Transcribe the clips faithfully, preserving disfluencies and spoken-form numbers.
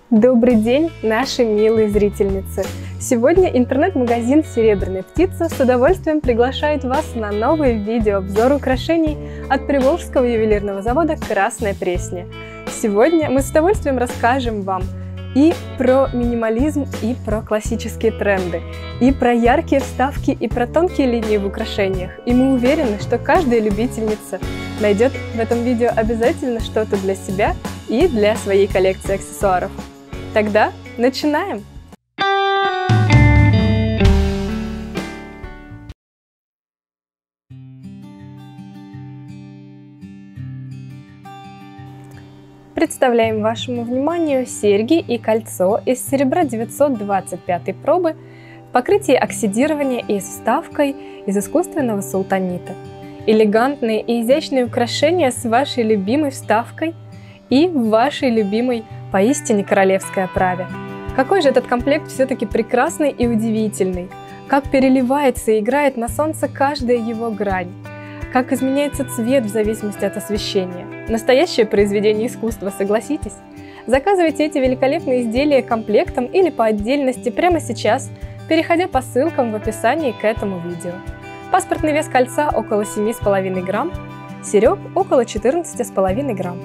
Добрый день, наши милые зрительницы! Сегодня интернет-магазин «Серебряная птица» с удовольствием приглашает вас на новый видеообзор украшений от Приволжского ювелирного завода «Красная Пресня». Сегодня мы с удовольствием расскажем вам и про минимализм, и про классические тренды, и про яркие вставки, и про тонкие линии в украшениях. И мы уверены, что каждая любительница найдет в этом видео обязательно что-то для себя и для своей коллекции аксессуаров. Тогда начинаем! Представляем вашему вниманию серьги и кольцо из серебра девятьсот двадцать пятой пробы в покрытии оксидирования и с вставкой из искусственного султанита. Элегантные и изящные украшения с вашей любимой вставкой и в вашей любимой поистине королевской оправе. Какой же этот комплект все-таки прекрасный и удивительный! Как переливается и играет на солнце каждая его грань! Как изменяется цвет в зависимости от освещения. Настоящее произведение искусства, согласитесь? Заказывайте эти великолепные изделия комплектом или по отдельности прямо сейчас, переходя по ссылкам в описании к этому видео. Паспортный вес кольца около семи с половиной грамм, серег около четырнадцати с половиной грамм.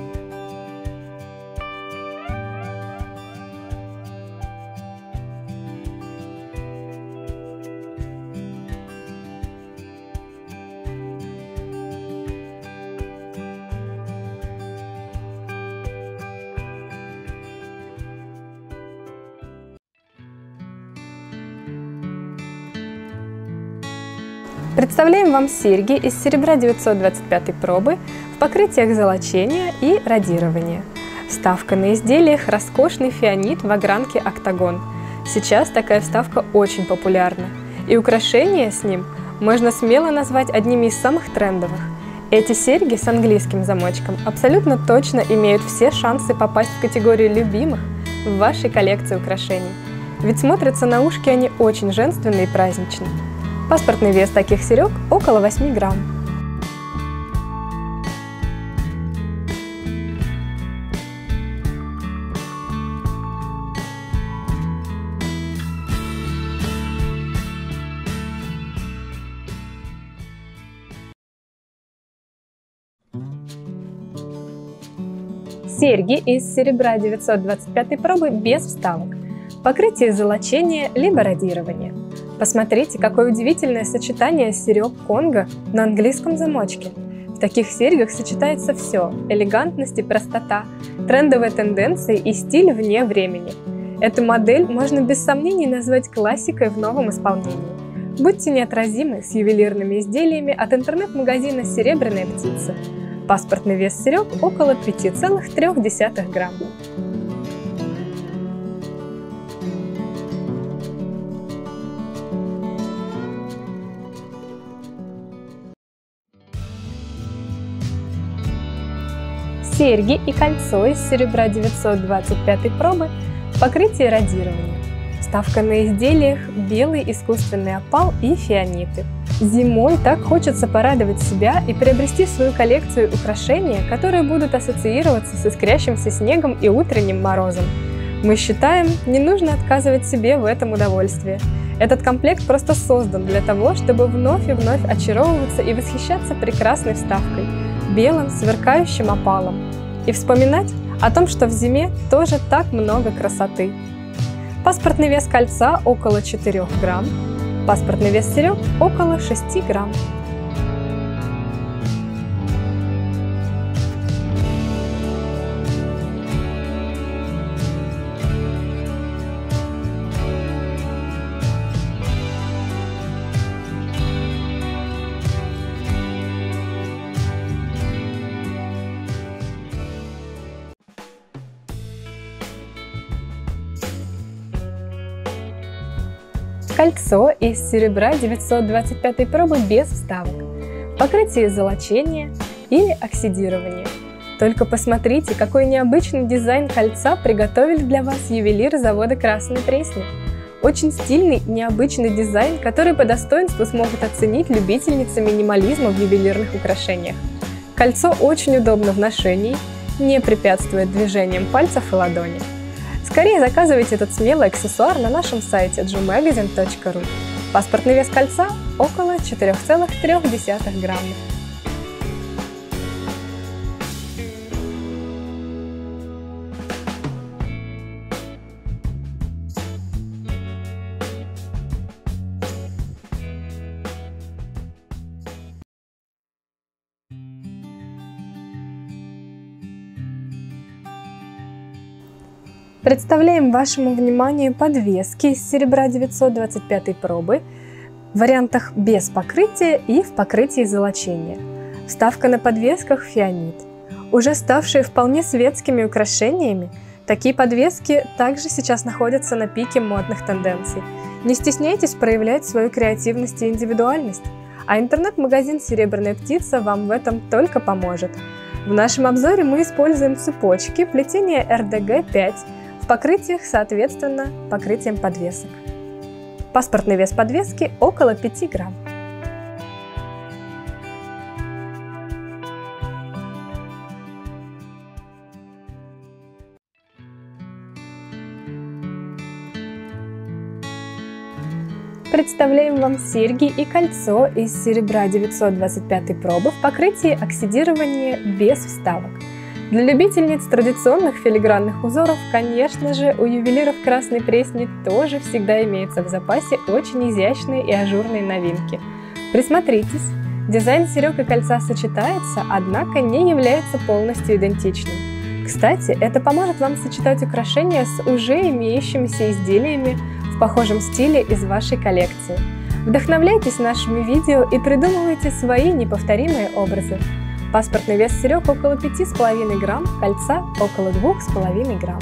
Представляем вам серьги из серебра девятьсот двадцать пятой пробы в покрытиях золочения и радирования. Вставка на изделиях роскошный фианит в огранке октагон. Сейчас такая вставка очень популярна, и украшения с ним можно смело назвать одними из самых трендовых. Эти серьги с английским замочком абсолютно точно имеют все шансы попасть в категорию любимых в вашей коллекции украшений, ведь смотрятся на ушки они очень женственно и празднично. Паспортный вес таких серег около восьми грамм. Серьги из серебра девятьсот двадцать пятой пробы без вставок. Покрытие золочения либо радирования. Посмотрите, какое удивительное сочетание серег Конго на английском замочке. В таких серьгах сочетается все – элегантность и простота, трендовые тенденции и стиль вне времени. Эту модель можно без сомнений назвать классикой в новом исполнении. Будьте неотразимы с ювелирными изделиями от интернет-магазина «Серебряная птица». Паспортный вес серег около пяти целых трёх десятых грамм. Серьги и кольцо из серебра девятьсот двадцать пятой пробы в покрытии радирования. Вставка на изделиях белый искусственный опал и фианиты. Зимой так хочется порадовать себя и приобрести свою коллекцию украшений, которые будут ассоциироваться с искрящимся снегом и утренним морозом. Мы считаем, не нужно отказывать себе в этом удовольствии. Этот комплект просто создан для того, чтобы вновь и вновь очаровываться и восхищаться прекрасной вставкой, белым сверкающим опалом, и вспоминать о том, что в зиме тоже так много красоты. Паспортный вес кольца около четырёх грамм, паспортный вес серег около шести грамм. Кольцо из серебра девятьсот двадцать пятой пробы без вставок, в покрытии золочения или оксидирования. Только посмотрите, какой необычный дизайн кольца приготовили для вас ювелиры завода «Красная Пресня». Очень стильный, необычный дизайн, который по достоинству смогут оценить любительницы минимализма в ювелирных украшениях. Кольцо очень удобно в ношении, не препятствует движениям пальцев и ладони. Скорее заказывайте этот смелый аксессуар на нашем сайте джу магазин точка ру. Паспортный вес кольца около четырёх целых трёх десятых грамма. Представляем вашему вниманию подвески из серебра девятьсот двадцать пятой пробы в вариантах без покрытия и в покрытии золочения. Вставка на подвесках фианит. Уже ставшие вполне светскими украшениями, такие подвески также сейчас находятся на пике модных тенденций. Не стесняйтесь проявлять свою креативность и индивидуальность, а интернет-магазин «Серебряная птица» вам в этом только поможет. В нашем обзоре мы используем цепочки плетения эр дэ гэ пять, в покрытиях, соответственно, покрытием подвесок. Паспортный вес подвески около пяти грамм. Представляем вам серьги и кольцо из серебра девятьсот двадцать пятой пробы в покрытии оксидирования без вставок. Для любительниц традиционных филигранных узоров, конечно же, у ювелиров Красной Пресни тоже всегда имеются в запасе очень изящные и ажурные новинки. Присмотритесь, дизайн серег и кольца сочетается, однако не является полностью идентичным. Кстати, это поможет вам сочетать украшения с уже имеющимися изделиями в похожем стиле из вашей коллекции. Вдохновляйтесь нашими видео и придумывайте свои неповторимые образы. Паспортный вес серег около пяти с половиной грамм, кольца около двух с половиной грамм.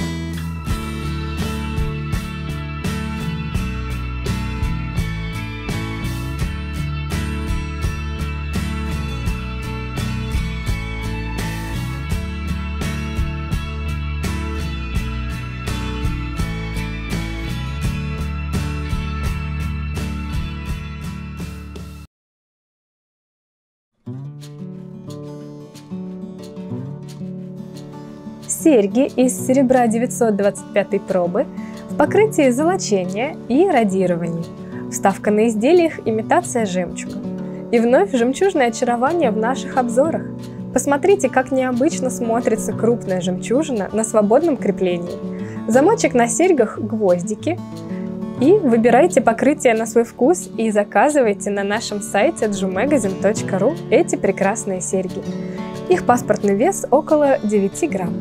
Серьги из серебра девятьсот двадцать пятой пробы в покрытии золочения и радирования. Вставка на изделиях имитация жемчуга. И вновь жемчужное очарование в наших обзорах. Посмотрите, как необычно смотрится крупная жемчужина на свободном креплении. Замочек на серьгах гвоздики. И выбирайте покрытие на свой вкус и заказывайте на нашем сайте джу магазин точка ру эти прекрасные серьги. Их паспортный вес около девяти грамм.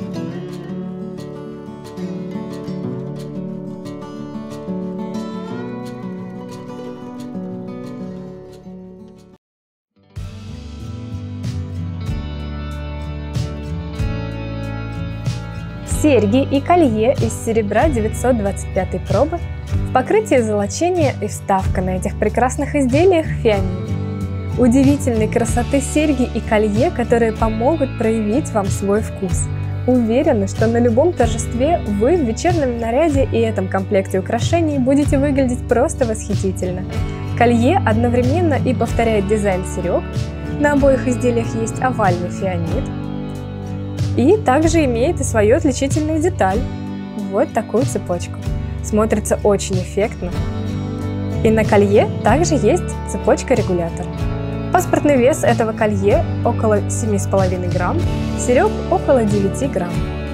Серьги и колье из серебра девятьсот двадцать пятой пробы в покрытии золочения и вставка на этих прекрасных изделиях фианит. Удивительной красоты серьги и колье, которые помогут проявить вам свой вкус. Уверены, что на любом торжестве вы в вечернем наряде и этом комплекте украшений будете выглядеть просто восхитительно. Колье одновременно и повторяет дизайн серег, на обоих изделиях есть овальный фианит, и также имеет и свою отличительную деталь, вот такую цепочку. Смотрится очень эффектно. И на колье также есть цепочка-регулятор. Паспортный вес этого колье около семи с половиной грамм, серег около девяти грамм.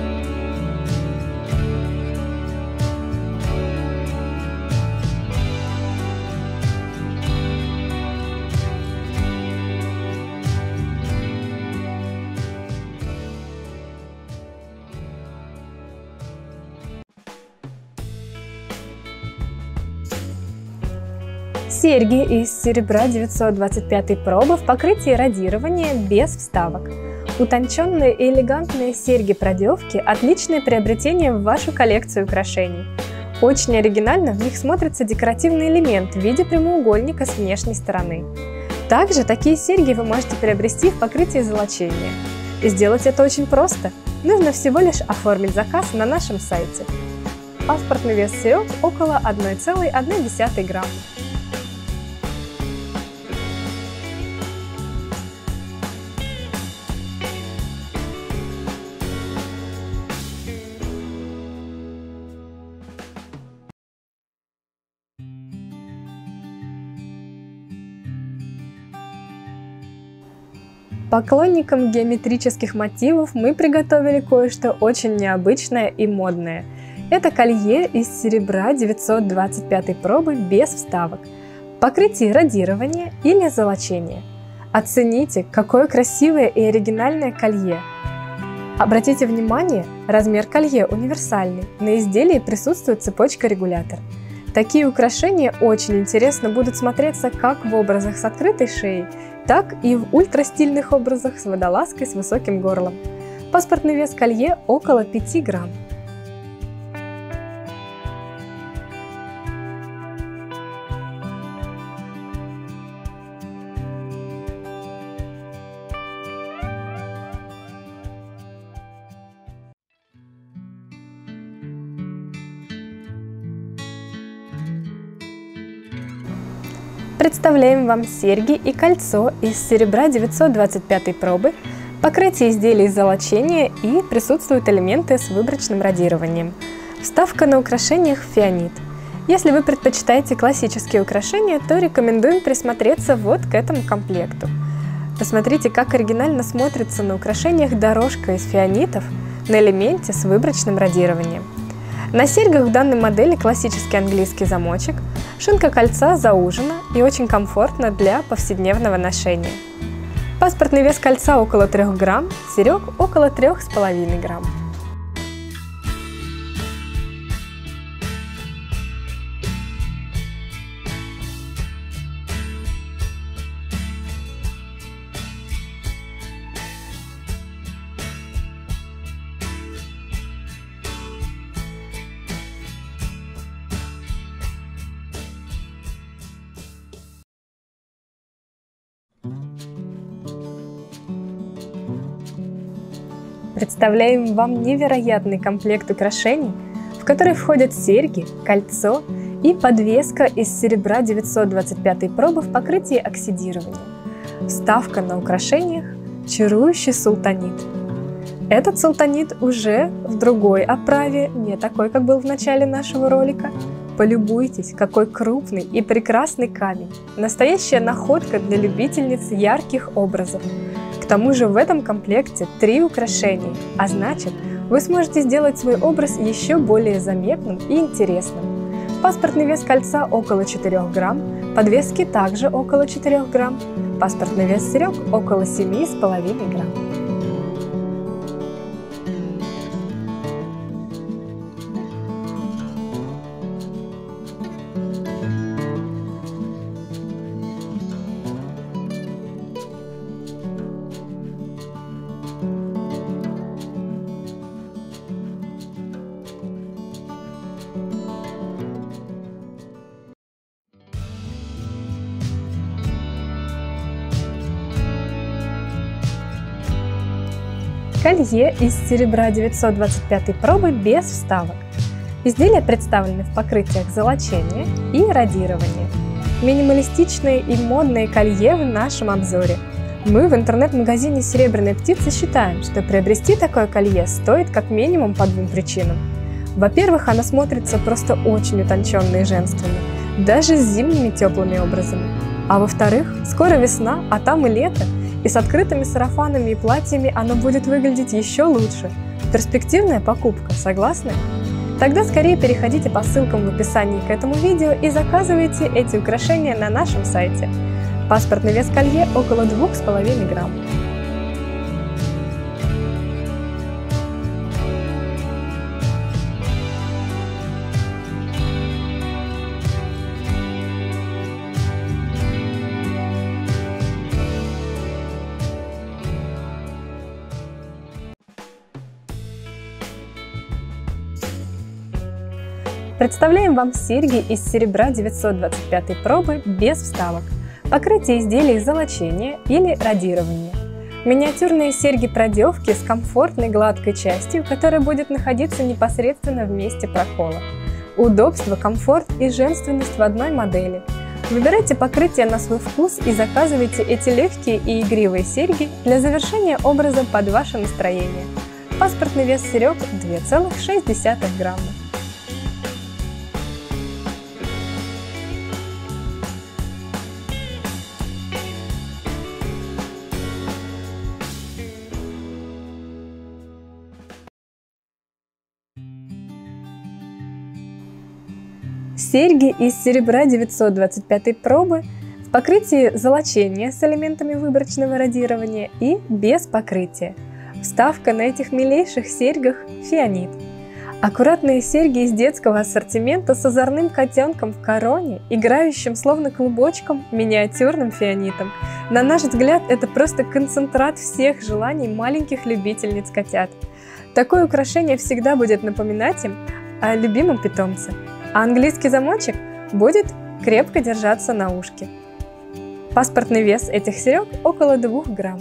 Серьги из серебра девятьсот двадцать пятой пробы в покрытии радирования без вставок. Утонченные и элегантные серьги-продевки – отличное приобретение в вашу коллекцию украшений. Очень оригинально в них смотрится декоративный элемент в виде прямоугольника с внешней стороны. Также такие серьги вы можете приобрести в покрытии золочения. И сделать это очень просто. Нужно всего лишь оформить заказ на нашем сайте. Паспортный вес серег около одной целой одной десятой грамма. Поклонникам геометрических мотивов мы приготовили кое-что очень необычное и модное. Это колье из серебра девятьсот двадцать пятой пробы без вставок, покрытие радирования или золочения. Оцените, какое красивое и оригинальное колье! Обратите внимание, размер колье универсальный, на изделии присутствует цепочка-регулятор. Такие украшения очень интересно будут смотреться как в образах с открытой шеей, так и в ультрастильных образах с водолазкой с высоким горлом. Паспортный вес колье около пяти грамм. Представляем вам серьги и кольцо из серебра девятьсот двадцать пятой пробы, покрытие изделий из золочения и присутствуют элементы с выборочным радированием. Вставка на украшениях фианит. Если вы предпочитаете классические украшения, то рекомендуем присмотреться вот к этому комплекту. Посмотрите, как оригинально смотрится на украшениях дорожка из фианитов на элементе с выборочным радированием. На серьгах в данной модели классический английский замочек, шинка кольца заужена и очень комфортно для повседневного ношения. Паспортный вес кольца около трёх грамм, серег около трёх с половиной грамм. Представляем вам невероятный комплект украшений, в который входят серьги, кольцо и подвеска из серебра девятьсот двадцать пятой пробы в покрытии оксидирования. Вставка на украшениях – чарующий султанит. Этот султанит уже в другой оправе, не такой, как был в начале нашего ролика. Полюбуйтесь, какой крупный и прекрасный камень. Настоящая находка для любительниц ярких образов. К тому же в этом комплекте три украшения, а значит, вы сможете сделать свой образ еще более заметным и интересным. Паспортный вес кольца около четырёх грамм, подвески также около четырёх грамм, паспортный вес серег около семи с половиной грамм. Колье из серебра девятьсот двадцать пятой пробы без вставок. Изделия представлены в покрытиях золочения и радирования. Минималистичные и модные колье в нашем обзоре. Мы в интернет-магазине «Серебряная птица» считаем, что приобрести такое колье стоит как минимум по двум причинам. Во-первых, оно смотрится просто очень утонченно и женственно, даже с зимними теплыми образами. А во-вторых, скоро весна, а там и лето, и с открытыми сарафанами и платьями оно будет выглядеть еще лучше. Перспективная покупка, согласны? Тогда скорее переходите по ссылкам в описании к этому видео и заказывайте эти украшения на нашем сайте. Паспортный вес колье около двух с половиной грамм. Представляем вам серьги из серебра девятьсот двадцать пятой пробы без вставок, покрытие изделий из золочения или радирования. Миниатюрные серьги-продевки с комфортной гладкой частью, которая будет находиться непосредственно в месте прокола. Удобство, комфорт и женственность в одной модели. Выбирайте покрытие на свой вкус и заказывайте эти легкие и игривые серьги для завершения образа под ваше настроение. Паспортный вес серег две целых шесть десятых грамма. Серьги из серебра девятьсот двадцать пятой пробы в покрытии золочения с элементами выборочного радирования и без покрытия. Вставка на этих милейших серьгах – фианит. Аккуратные серьги из детского ассортимента с озорным котенком в короне, играющим словно клубочком миниатюрным фианитом. На наш взгляд, это просто концентрат всех желаний маленьких любительниц котят. Такое украшение всегда будет напоминать им о любимом питомце, а английский замочек будет крепко держаться на ушке. Паспортный вес этих серег около двух грамм.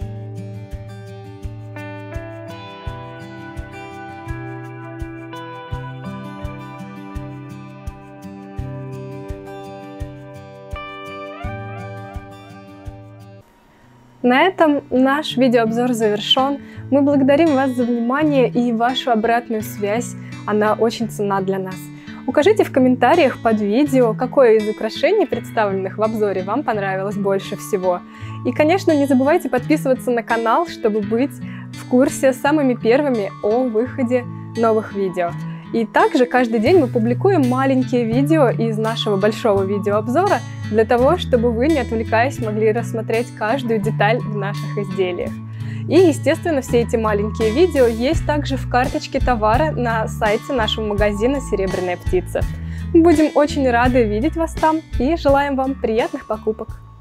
На этом наш видеообзор завершен. Мы благодарим вас за внимание и вашу обратную связь. Она очень ценна для нас. Укажите в комментариях под видео, какое из украшений, представленных в обзоре, вам понравилось больше всего. И, конечно, не забывайте подписываться на канал, чтобы быть в курсе самыми первыми о выходе новых видео. И также каждый день мы публикуем маленькие видео из нашего большого видеообзора, для того, чтобы вы, не отвлекаясь, могли рассмотреть каждую деталь в наших изделиях. И, естественно, все эти маленькие видео есть также в карточке товара на сайте нашего магазина «Серебряная птица». Мы будем очень рады видеть вас там и желаем вам приятных покупок!